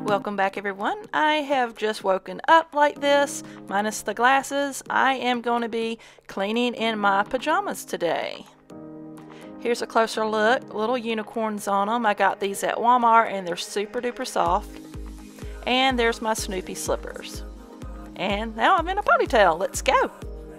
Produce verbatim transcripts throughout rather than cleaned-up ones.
Welcome back, everyone. I have just woken up like this, minus the glasses. I am going to be cleaning in my pajamas today. Here's a closer look, little unicorns on them. I got these at Walmart and they're super duper soft. And there's my Snoopy slippers. And now I'm in a ponytail. Let's go.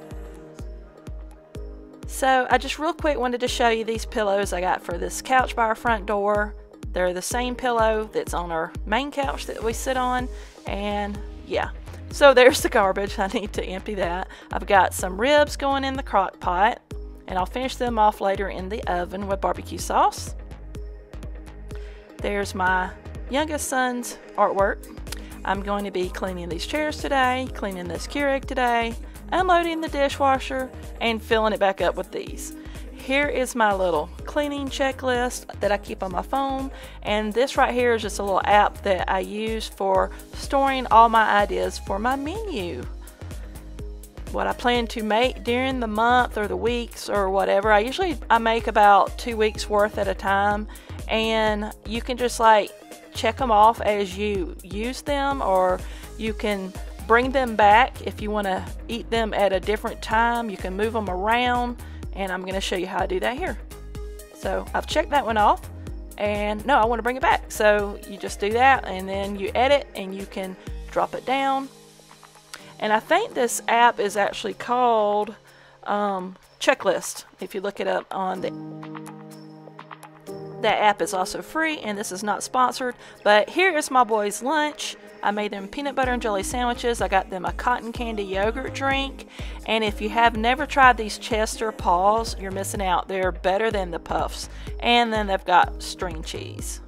So I just real quick wanted to show you these pillows I got for this couch by our front door. They're the same pillow that's on our main couch that we sit on, and yeah. So there's the garbage. I need to empty that. I've got some ribs going in the crock pot, and I'll finish them off later in the oven with barbecue sauce. There's my youngest son's artwork. I'm going to be cleaning these chairs today, cleaning this Keurig today, unloading the dishwasher, and filling it back up with these. Here is my little cleaning checklist that I keep on my phone, and this right here is just a little app that I use for storing all my ideas for my menu. What I plan to make during the month or the weeks or whatever. I usually I make about two weeks worth at a time, and you can just like check them off as you use them, or you can bring them back if you want to eat them at a different time. You can move them around, and I'm going to show you how I do that here. So I've checked that one off, and no, I want to bring it back. So you just do that, and then you edit, and you can drop it down. And I think this app is actually called um, Checklist. If you look it up on the that app is also free, and this is not sponsored. But here is my boys' lunch. I made them peanut butter and jelly sandwiches. I got them a cotton candy yogurt drink. And if you have never tried these Chester paws, you're missing out. They're better than the puffs. And then they've got string cheese.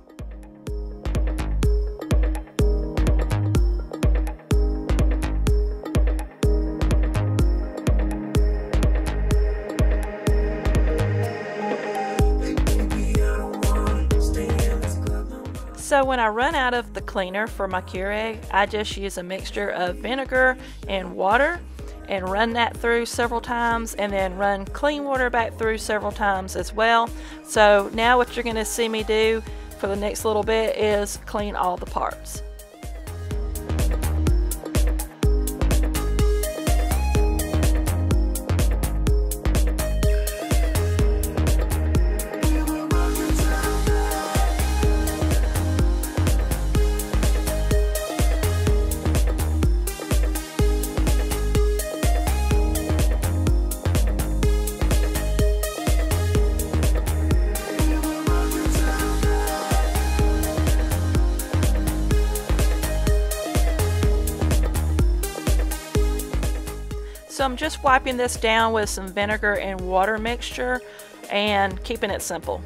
So when I run out of the cleaner for my Keurig, I just use a mixture of vinegar and water and run that through several times, and then run clean water back through several times as well. So now what you're going to see me do for the next little bit is clean all the parts. So I'm just wiping this down with some vinegar and water mixture and keeping it simple.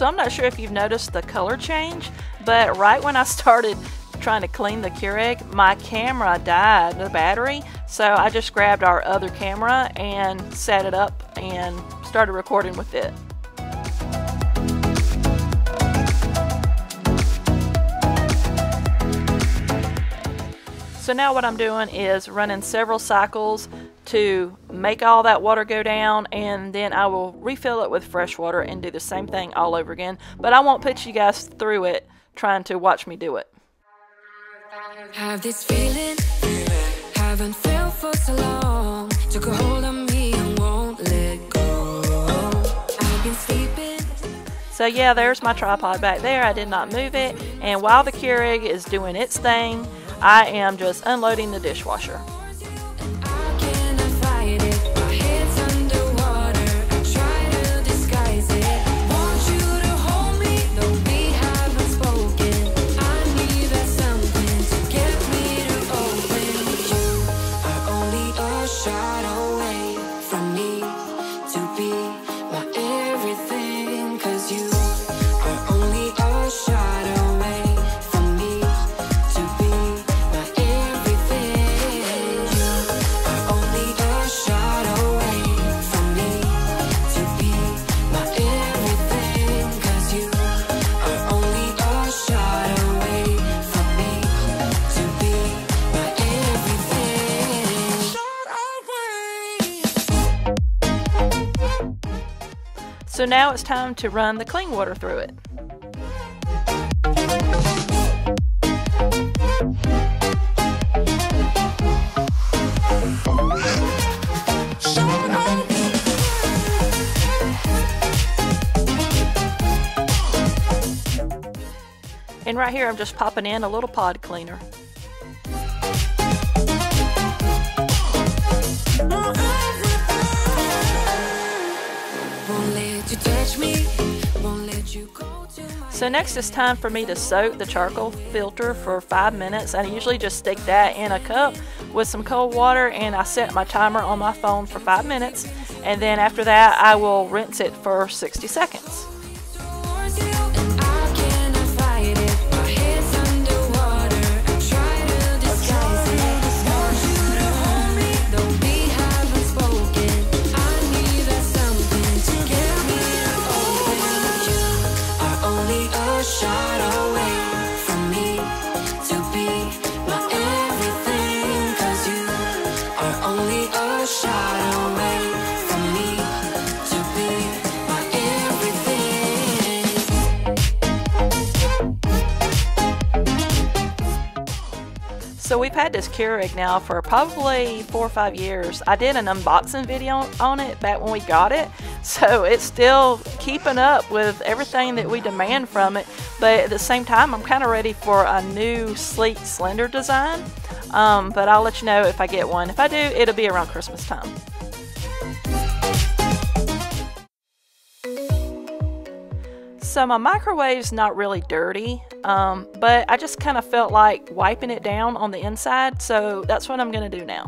So I'm not sure if you've noticed the color change, but right when I started trying to clean the Keurig, my camera died, the battery. So I just grabbed our other camera and set it up and started recording with it. So now what I'm doing is running several cycles to make all that water go down, and then I will refill it with fresh water and do the same thing all over again. But I won't put you guys through it trying to watch me do it. Have this feeling, haven't felt for so long. Took a hold on me and won't let go. I've been sleeping. So yeah, there's my tripod back there. I did not move it. And while the Keurig is doing its thing, I am just unloading the dishwasher. So now it's time to run the clean water through it. And right here I'm just popping in a little pod cleaner. So next it's time for me to soak the charcoal filter for five minutes. I usually just stick that in a cup with some cold water, and I set my timer on my phone for five minutes, and then after that I will rinse it for sixty seconds. So we've had this Keurig now for probably four or five years. I did an unboxing video on it back when we got it, so it's still keeping up with everything that we demand from it. But at the same time, I'm kind of ready for a new sleek, slender design. Um, but I'll let you know if I get one. If I do, it'll be around Christmas time. So my microwave's not really dirty, um, but I just kind of felt like wiping it down on the inside, so that's what I'm going to do now.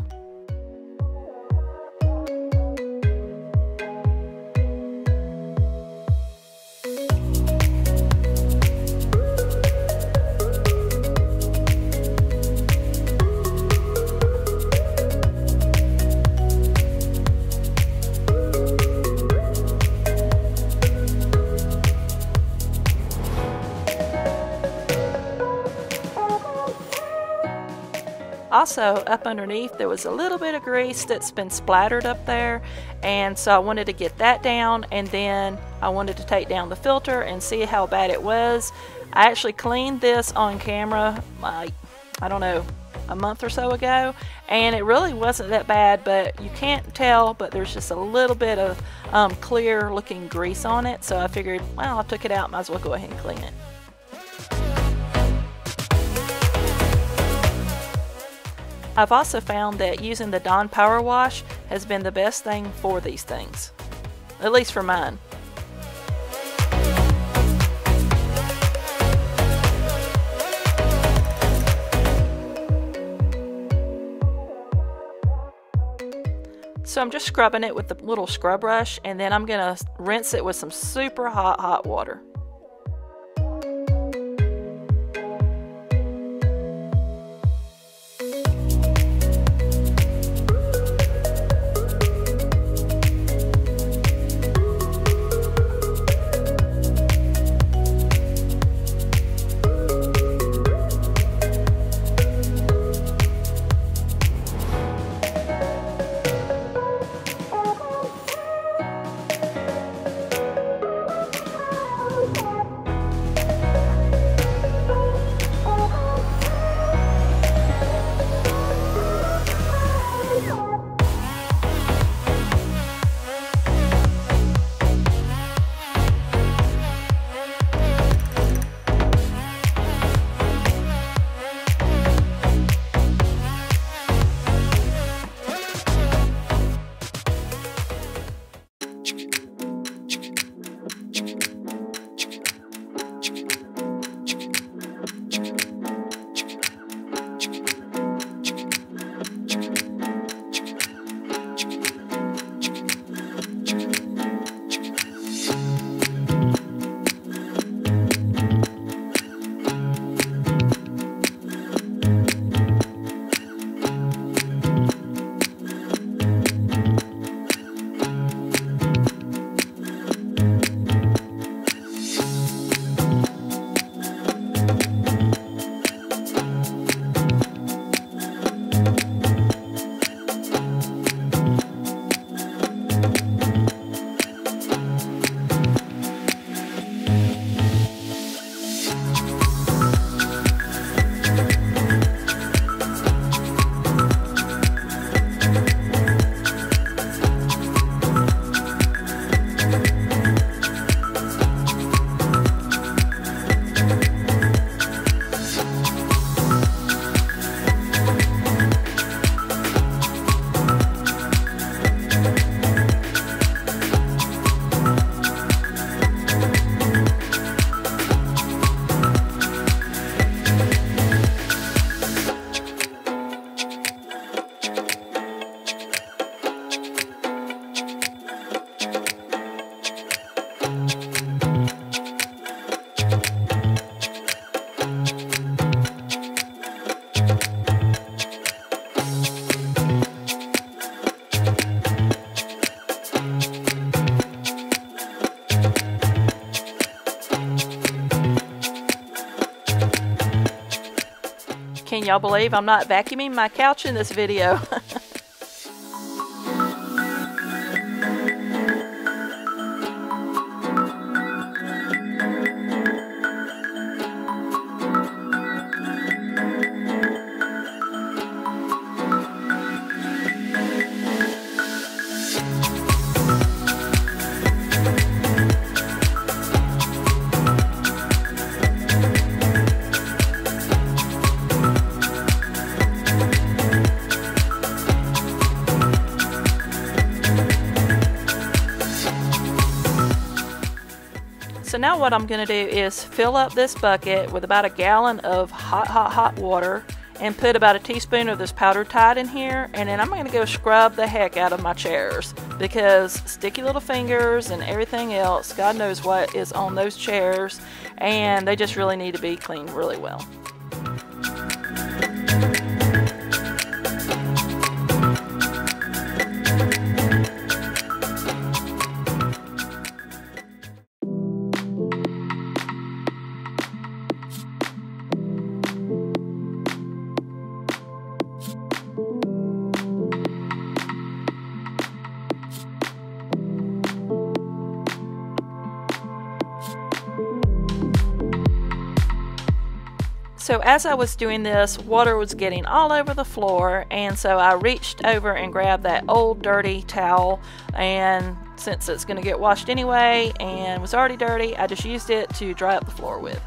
Also, up underneath there was a little bit of grease that's been splattered up there, and so I wanted to get that down, and then I wanted to take down the filter and see how bad it was. I actually cleaned this on camera like, I don't know, a month or so ago, and it really wasn't that bad, but you can't tell, but there's just a little bit of um, clear looking grease on it, so I figured, well, I took it out, might as well go ahead and clean it. I've also found that using the Dawn Power Wash has been the best thing for these things, at least for mine. So I'm just scrubbing it with the little scrub brush, and then I'm going to rinse it with some super hot, hot water. Can y'all believe I'm not vacuuming my couch in this video? So now what I'm going to do is fill up this bucket with about a gallon of hot, hot, hot water and put about a teaspoon of this powdered Tide in here, and then I'm going to go scrub the heck out of my chairs because sticky little fingers and everything else, God knows what is on those chairs, and they just really need to be cleaned really well. So as I was doing this, water was getting all over the floor, and so I reached over and grabbed that old dirty towel, and since it's going to get washed anyway and was already dirty, I just used it to dry up the floor with.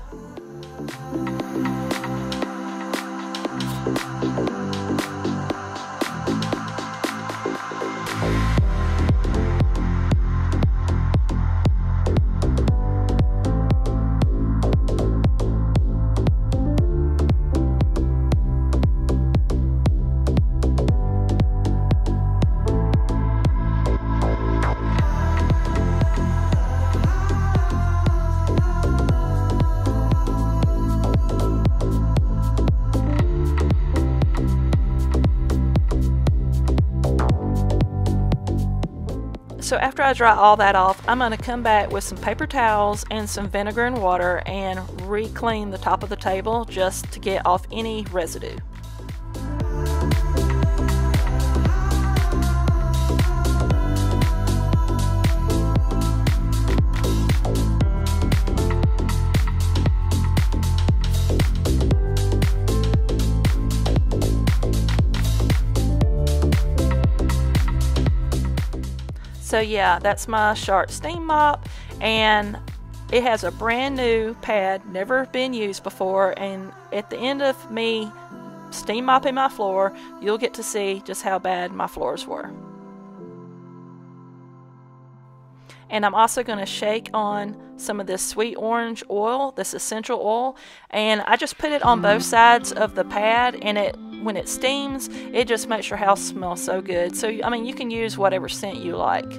So after I dry all that off, I'm going to come back with some paper towels and some vinegar and water and re-clean the top of the table just to get off any residue. So yeah, that's my Shark steam mop, and it has a brand new pad, never been used before, and at the end of me steam mopping my floor, you'll get to see just how bad my floors were. And I'm also going to shake on some of this sweet orange oil, this essential oil, and I just put it on both sides of the pad, and it when it steams, it just makes your house smell so good. So, I mean, you can use whatever scent you like.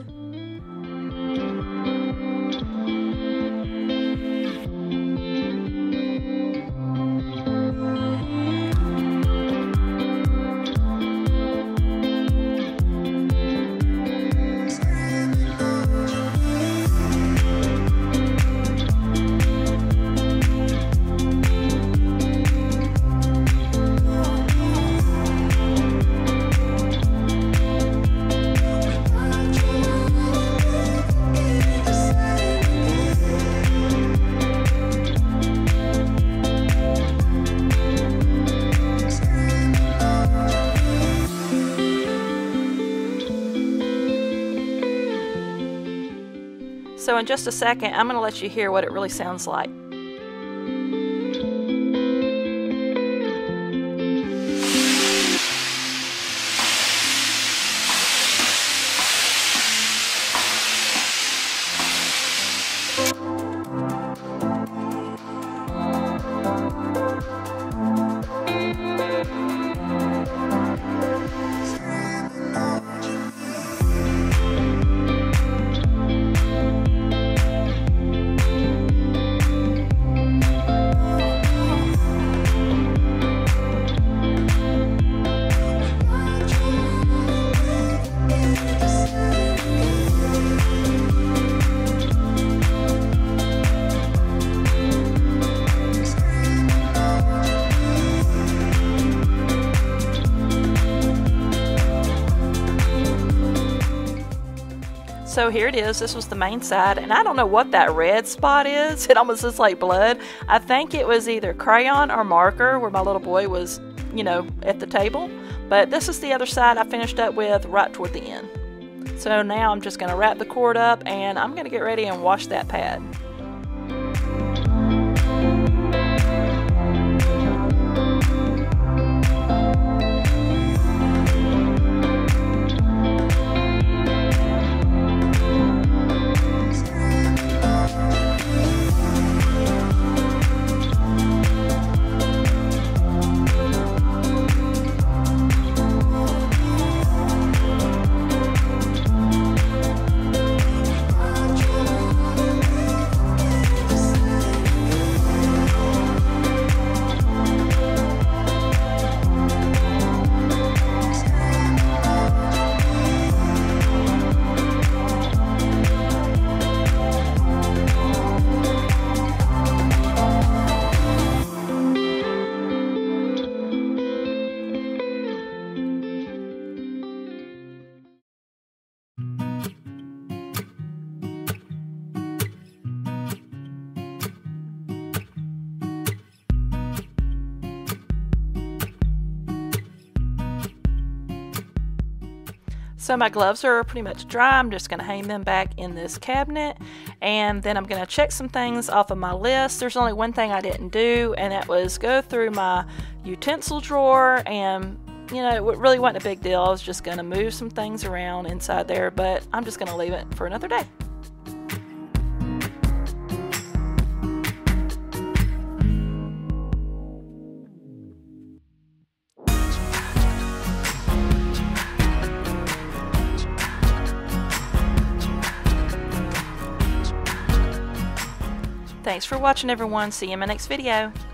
So in just a second, I'm going to let you hear what it really sounds like. so here it is. This was the main side, and I don't know what that red spot is. It almost looks like blood. I think it was either crayon or marker where my little boy was, you know, at the table. But this is the other side I finished up with right toward the end. So now I'm just going to wrap the cord up, and I'm going to get ready and wash that pad. So my gloves are pretty much dry. I'm just going to hang them back in this cabinet, and then I'm going to check some things off of my list. There's only one thing I didn't do, and that was go through my utensil drawer, and you know, it really wasn't a big deal. I was just going to move some things around inside there, but I'm just going to leave it for another day. Thanks for watching, everyone. See you in my next video.